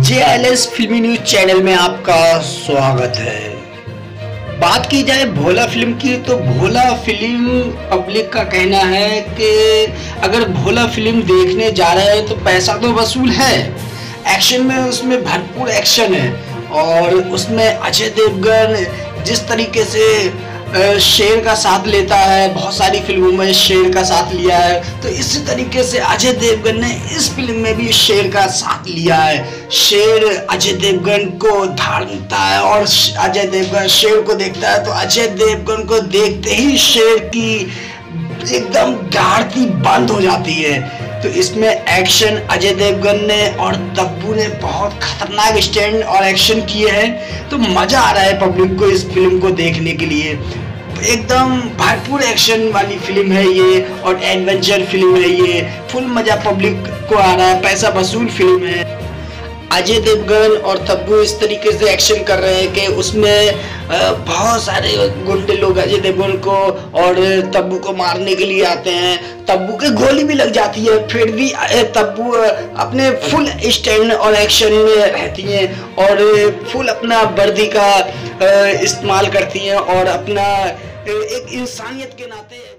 JLS फिल्मी news channel में आपका स्वागत है। बात की जाए भोला फिल्म की तो भोला फिल्म पब्लिक का कहना है कि अगर भोला फिल्म देखने जा रहे हैं तो पैसा तो वसूल है। एक्शन में उसमें भरपूर एक्शन है और उसमें अजय देवगन जिस तरीके से शेर का साथ लेता है, बहुत सारी फिल्मों में शेर का साथ लिया है, तो इसी तरीके से अजय देवगन ने इस फिल्म में भी शेर का साथ लिया है। शेर अजय देवगन को धारता है और अजय देवगन शेर को देखता है तो अजय देवगन को देखते ही शेर की एकदम गाड़ी बंद हो जाती है। तो इसमें एक्शन अजय देवगन ने और तब्बू ने बहुत खतरनाक स्टैंड और एक्शन किए हैं, तो मजा आ रहा है पब्लिक को इस फिल्म को देखने के लिए। एकदम भरपूर एक्शन वाली फिल्म है ये और एडवेंचर फिल्म है ये, फुल मजा पब्लिक को आ रहा है, पैसा वसूल फिल्म है। अजय देवगन और तब्बू इस तरीके से एक्शन कर रहे हैं कि उसमें बहुत सारे गुंडे लोग अजय देवगन को और तब्बू को मारने के लिए आते हैं। तब्बू के गोली भी लग जाती है, फिर भी तब्बू अपने फुल स्टैंड और एक्शन में रहती हैं और फुल अपना वर्दी का इस्तेमाल करती हैं और अपना एक इंसानियत के नाते